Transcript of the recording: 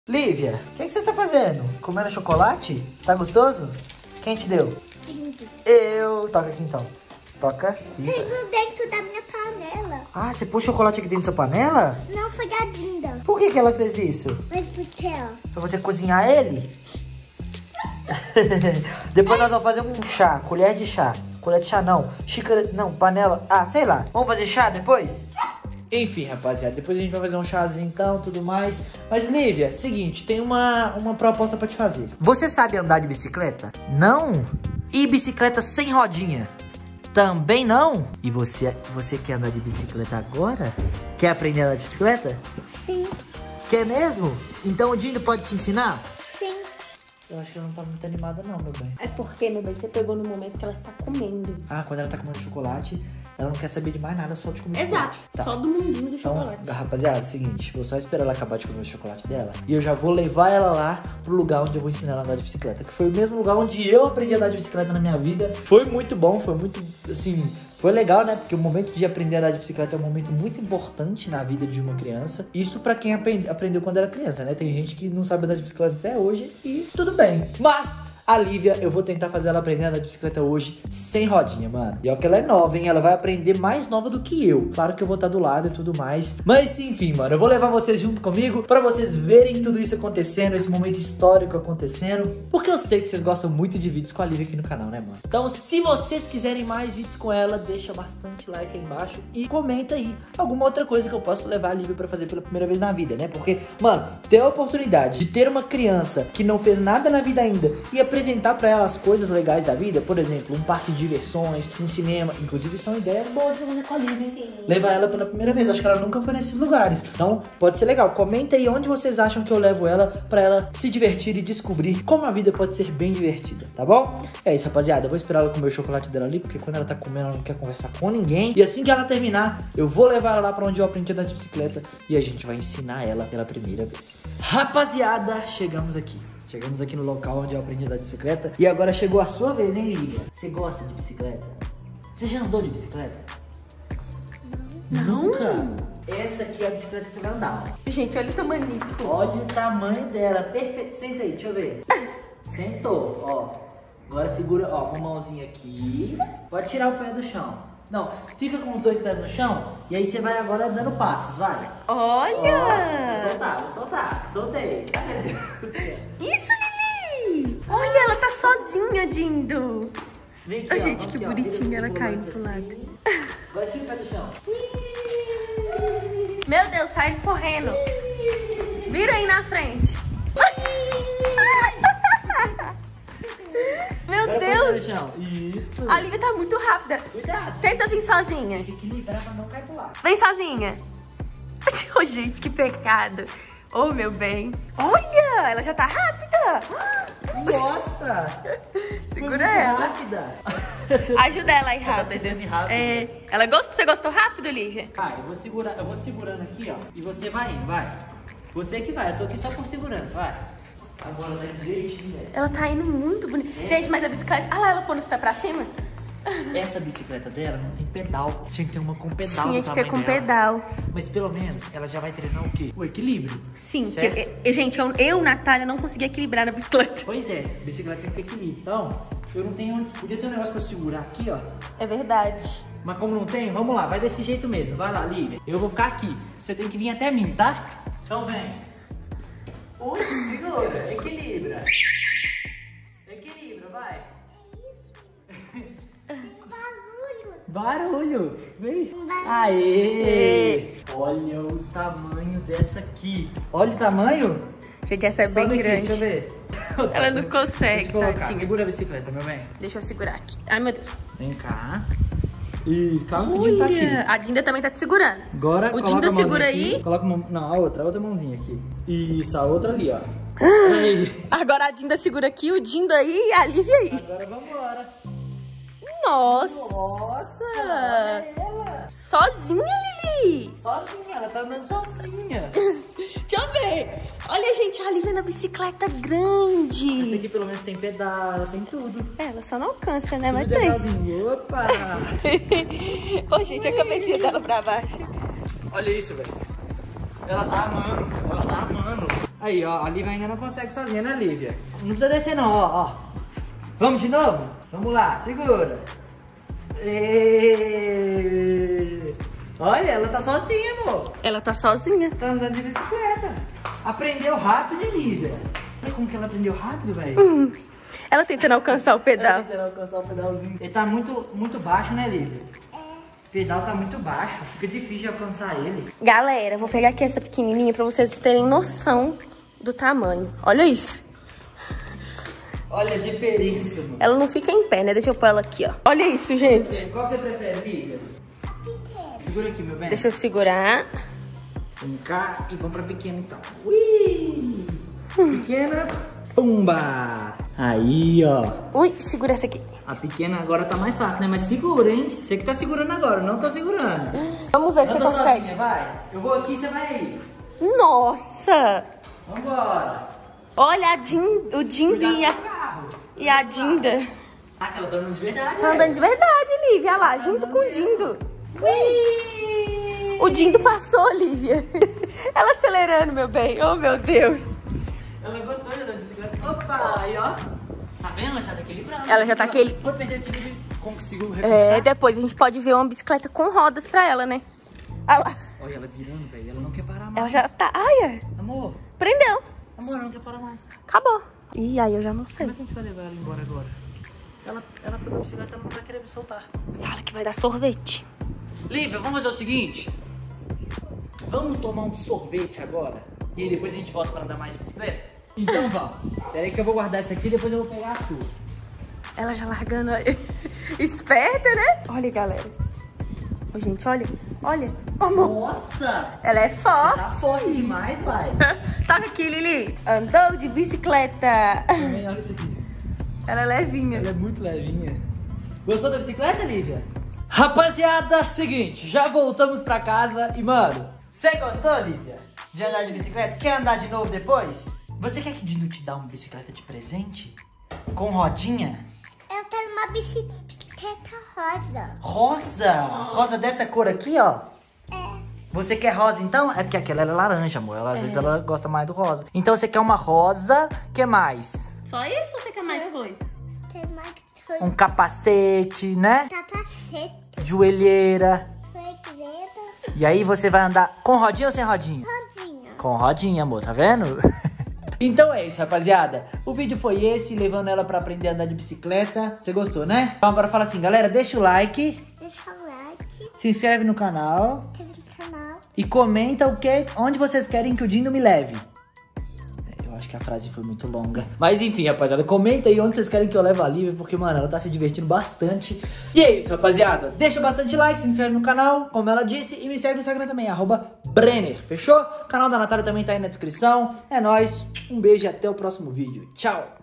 Lívia, o que você tá fazendo? Comendo chocolate? Tá gostoso? Quem te deu? Eu. Toca aqui então. Toca. Isso. Pegou dentro da minha panela. Ah, você pôs chocolate aqui dentro da sua panela? Não foi a Dinda. Por que ela fez isso? Mas por quê? Pra você cozinhar ele? Depois nós vamos fazer um chá, colher de chá. Colher de chá não, xícara, não, panela. Ah, sei lá. Vamos fazer chá depois? Enfim, rapaziada, depois a gente vai fazer um chazinho então, tudo mais. Mas, Lívia, seguinte, tem uma proposta pra te fazer. Você sabe andar de bicicleta? Não? E bicicleta sem rodinha? Também não? E você quer andar de bicicleta agora? Quer aprender a andar de bicicleta? Sim. Quer mesmo? Então o Dindo pode te ensinar? Sim. Eu acho que ela não tá muito animada não, meu bem. É porque, meu bem, você pegou no momento que ela está comendo. Ah, quando ela tá comendo chocolate, ela não quer saber de mais nada, só de comer Exato, chocolate. Tá. só do mundinho do Então, chocolate. rapaziada, é o seguinte, vou só esperar ela acabar de comer o chocolate dela e eu já vou levar ela lá pro lugar onde eu vou ensinar ela a andar de bicicleta, que foi o mesmo lugar onde eu aprendi a andar de bicicleta na minha vida. Foi muito bom, foi muito, assim, foi legal, né? Porque o momento de aprender a andar de bicicleta é um momento muito importante na vida de uma criança. Isso pra quem aprendeu quando era criança, né? Tem gente que não sabe andar de bicicleta até hoje e tudo bem. Mas a Lívia, eu vou tentar fazer ela aprender a andar de bicicleta hoje sem rodinha, mano. E olha que ela é nova, hein? Ela vai aprender mais nova do que eu. Claro que eu vou estar do lado e tudo mais. Mas enfim, mano, eu vou levar vocês junto comigo pra vocês verem tudo isso acontecendo, esse momento histórico acontecendo. Porque eu sei que vocês gostam muito de vídeos com a Lívia aqui no canal, né, mano? Então, se vocês quiserem mais vídeos com ela, deixa bastante like aí embaixo e comenta aí alguma outra coisa que eu posso levar a Lívia pra fazer pela primeira vez na vida, né? Porque, mano, ter a oportunidade de ter uma criança que não fez nada na vida ainda e apresentar pra ela as coisas legais da vida, por exemplo, um parque de diversões, um cinema, inclusive são ideias boas pra fazer com a Lívia, hein? Sim. Levar ela pela primeira vez, acho que ela nunca foi nesses lugares, então pode ser legal. Comenta aí onde vocês acham que eu levo ela pra ela se divertir e descobrir como a vida pode ser bem divertida, tá bom? É isso, rapaziada, eu vou esperar ela comer o chocolate dela ali, porque quando ela tá comendo ela não quer conversar com ninguém, e assim que ela terminar, eu vou levar ela lá pra onde eu aprendi a andar de bicicleta e a gente vai ensinar ela pela primeira vez. Rapaziada, chegamos aqui no local onde eu aprendi a andar de bicicleta. E agora chegou a sua vez, hein, Lívia? Você gosta de bicicleta? Você já andou de bicicleta? Não. Nunca? Essa aqui é a bicicleta que você vai andar. Gente, olha o tamanho. Olha o tamanho dela. Perfeito. Senta aí, deixa eu ver. Sentou, ó. Agora segura, ó, uma mãozinha aqui. Pode tirar o pé do chão. Não, fica com os dois pés no chão. E aí você vai agora dando passos, vai. Olha! Ó, vou soltar. Soltei. Isso, Lili! Olha, ela tá sozinha, Dindo. Vem aqui, Oh, ó, gente, que aqui, ó. bonitinha ela Vira caindo pro pro lado. assim. Agora tira o pé do chão. Meu Deus, sai correndo. Vira aí na frente. Meu Agora põe o pé no Deus! chão. Isso. A Lívia tá muito rápida. Cuidado. Tenta vir sozinha. Tem que equilibrar pra não cair pro lado. Vem sozinha. Oh, gente, que pecado. Oh, meu bem. Olha, ela já tá rápida. Nossa! Segura Foi muito ela. rápida. Ajuda ela aí Ela tá rápido. perdendo rápido. É, ela gostou? Você gostou rápido, Lívia? Ah, eu vou segurando aqui, ó. E você vai indo, vai. Você que vai, eu tô aqui só por segurando, vai. Agora tá direitinho, velho. Ela tá indo muito bonita. Gente, mas a bicicleta... Ah lá, ela pôs os pés pra cima? Essa bicicleta dela não tem pedal. Tinha que ter uma com pedal. Tinha do que ter tamanho com dela. pedal. Mas pelo menos ela já vai treinar o quê? O equilíbrio. Sim, certo? gente, eu, Natália, não consegui equilibrar na bicicleta. Pois é, bicicleta tem que ter equilíbrio. Então, eu não tenho onde. Podia ter um negócio pra segurar aqui, ó. É verdade. Mas como não tem, vamos lá, vai desse jeito mesmo. Vai lá, Lívia. Eu vou ficar aqui. Você tem que vir até mim, tá? Então vem. Ui, segura, equilibra. Equilibra, vai. Barulho, vem. Aê! Olha o tamanho dessa aqui. Olha o tamanho. Gente, essa é Sobe bem aqui, grande. deixa eu ver. Ela não Deixa consegue, eu colocar. tadinha. Segura a bicicleta, meu bem. Deixa eu segurar aqui. Ai, meu Deus. Vem cá. Isso, calma que o Dinho tá aqui. Olha, a Dinda também tá te segurando. Agora, O coloca Dinda a mãozinha segura aqui. aí. Coloca uma... Não, a outra mãozinha aqui. Isso, a outra ali, ó. Aí. Agora a Dinda segura aqui, o Dindo aí e a Lívia aí. Agora vambora. Nossa! Nossa! Olha ela. Sozinha, Lili! Sozinha, ela tá andando sozinha. Deixa eu ver. Olha, gente, a Lívia na bicicleta Esse grande. aqui pelo menos tem pedal, tem tudo. É, ela só não alcança, né? Mas Tudo tem. legalzinho. Opa! Ô, gente, a cabecinha dela pra baixo. Olha isso, velho. Ela tá amando. Aí, ó, a Lívia ainda não consegue sozinha, né, Lívia? Não precisa descer não, ó. Vamos de novo? Vamos lá, segura. Olha, ela tá sozinha, amor. Ela tá sozinha. Tá andando de bicicleta. Aprendeu rápido, hein, Lívia? Olha como que ela aprendeu rápido, velho. Ela tentando alcançar o pedal. Ela tentando alcançar o pedalzinho. Ele tá muito baixo, né, Lívia? O pedal tá muito baixo. Fica difícil de alcançar ele. Galera, vou pegar aqui essa pequenininha pra vocês terem noção do tamanho. Olha isso. Olha a diferença, mano. Ela não fica em pé, né? Deixa eu pôr ela aqui, ó. Olha isso, gente. Qual que você prefere, Lívia? Segura aqui, meu bem. Deixa eu segurar. Vem cá e vamos pra pequena, então. Ui! Pequena, pumba! Aí, ó. Ui, segura essa aqui. A pequena agora tá mais fácil, né? Mas segura, hein? Você que tá segurando agora, eu não tô segurando. Vamos ver se você Anda consegue. sozinha, vai. Eu vou aqui, você vai aí. Nossa! Vambora. Olha o Dindo Cuidado com o carro. e a Dinda. Ah, ela tá andando de verdade, Tá andando de verdade, Lívia. Olha lá, junto com o Dindo. Ui! O Dindo passou, Lívia. Ela acelerando, meu bem. Oh, meu Deus. Ela gostou de andar de bicicleta. Opa, aí, ó. Tá vendo? Ela já tá equilibrando. Ela já tá Foi perder o equilíbrio e conseguiu reconquistar. depois a gente pode ver uma bicicleta com rodas pra ela, né? Olha lá. Olha ela virando, velho. Ela não quer parar mais. Ela já tá... Ai, Amor, prendeu. amor, ela não quer parar mais. Acabou. Ih, aí eu já não sei. Como é que a gente vai levar ela embora agora? Ela pegou a bicicleta, ela não vai querer me soltar. Fala que vai dar sorvete. Lívia, vamos fazer o seguinte. Vamos tomar um sorvete agora. E depois a gente volta pra andar mais de bicicleta? Então vamos. Peraí que eu vou guardar essa aqui e depois eu vou pegar a sua. Ela já largando aí. Esperta, né? Olha, galera. Ô, gente, olha. Olha. Amor. Nossa! Ela é forte. Tá forte demais, vai. Toca aqui, Lili. Andou de bicicleta. Também, olha isso aqui. Ela é levinha. Ela é muito levinha. Gostou da bicicleta, Lívia? Rapaziada, seguinte, já voltamos pra casa e, mano, você gostou, Lívia, de andar de bicicleta? Quer andar de novo depois? Você quer que o Dino te dá uma bicicleta de presente? Com rodinha? Eu tenho uma bicicleta rosa. Rosa? Rosa dessa cor aqui, ó? É. Você quer rosa, então? É porque aquela é laranja, amor. Ela, às vezes ela gosta mais do rosa. Então você quer uma rosa, que mais? Só isso ou você quer mais coisa? Tem mais Um capacete, né? capacete, Joelheira. segredo, E aí você vai andar com rodinha ou sem rodinha? rodinha. Com rodinha, amor, tá vendo? Então é isso, rapaziada. O vídeo foi esse, levando ela pra aprender a andar de bicicleta. Você gostou, né? Então agora fala assim, galera, deixa o like, Deixa o like, se inscreve no canal inscreve no canal. e comenta onde vocês querem que o Dindo me leve. Eu acho que a frase foi muito longa. Mas enfim, rapaziada, comenta aí onde vocês querem que eu leve a Lívia, porque, mano, ela tá se divertindo bastante. E é isso, rapaziada. Deixa bastante like, se inscreve no canal, como ela disse, e me segue no Instagram também, @Brenner, fechou? O canal da Natália também tá aí na descrição. É nóis, um beijo e até o próximo vídeo. Tchau!